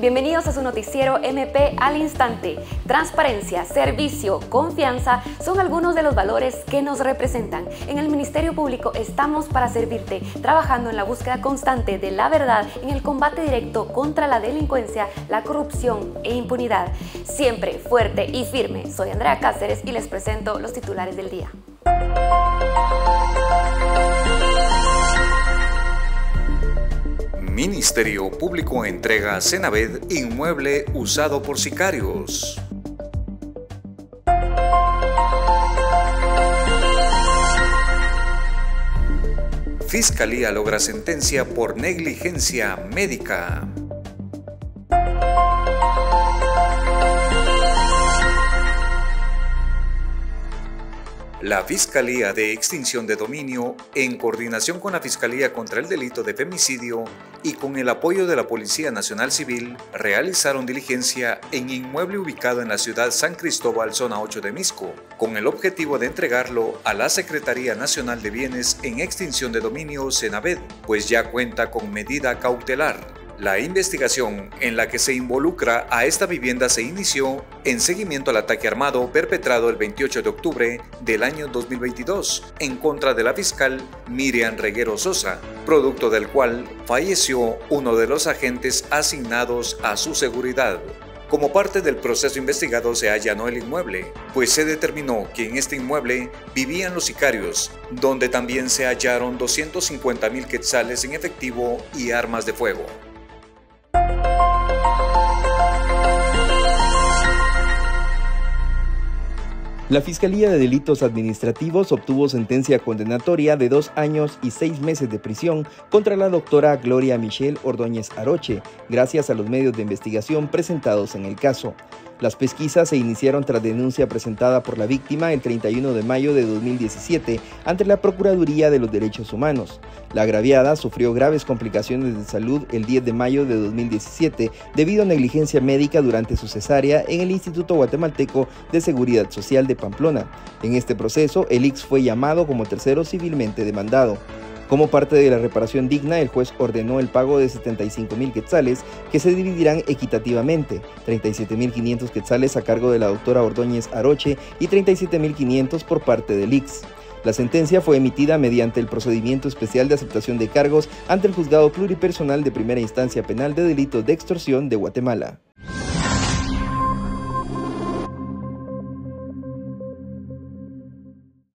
Bienvenidos a su noticiero MP al instante. Transparencia, servicio, confianza son algunos de los valores que nos representan. En el Ministerio Público estamos para servirte, trabajando en la búsqueda constante de la verdad en el combate directo contra la delincuencia, la corrupción e impunidad. Siempre fuerte y firme. Soy Andrea Cáceres y les presento los titulares del día. Ministerio Público entrega a Senaved inmueble usado por sicarios. Fiscalía logra sentencia por negligencia médica. La Fiscalía de Extinción de Dominio, en coordinación con la Fiscalía contra el Delito de Femicidio y con el apoyo de la Policía Nacional Civil, realizaron diligencia en inmueble ubicado en la ciudad San Cristóbal, zona 8 de Misco, con el objetivo de entregarlo a la Secretaría Nacional de Bienes en Extinción de Dominio, Senaved, pues ya cuenta con medida cautelar. La investigación en la que se involucra a esta vivienda se inició en seguimiento al ataque armado perpetrado el 28 de octubre del año 2022 en contra de la fiscal Miriam Reguero Sosa, producto del cual falleció uno de los agentes asignados a su seguridad. Como parte del proceso investigado se allanó el inmueble, pues se determinó que en este inmueble vivían los sicarios, donde también se hallaron 250,000 quetzales en efectivo y armas de fuego. La Fiscalía de Delitos Administrativos obtuvo sentencia condenatoria de 2 años y 6 meses de prisión contra la doctora Gloria Michelle Ordóñez Aroche, gracias a los medios de investigación presentados en el caso. Las pesquisas se iniciaron tras denuncia presentada por la víctima el 31 de mayo de 2017 ante la Procuraduría de los Derechos Humanos. La agraviada sufrió graves complicaciones de salud el 10 de mayo de 2017 debido a negligencia médica durante su cesárea en el Instituto Guatemalteco de Seguridad Social de Pamplona. En este proceso, el ICS fue llamado como tercero civilmente demandado. Como parte de la reparación digna, el juez ordenó el pago de 75,000 quetzales que se dividirán equitativamente, 37,500 quetzales a cargo de la doctora Ordóñez Aroche y 37,500 por parte del ICS. La sentencia fue emitida mediante el procedimiento especial de aceptación de cargos ante el Juzgado Pluripersonal de Primera Instancia Penal de Delitos de Extorsión de Guatemala.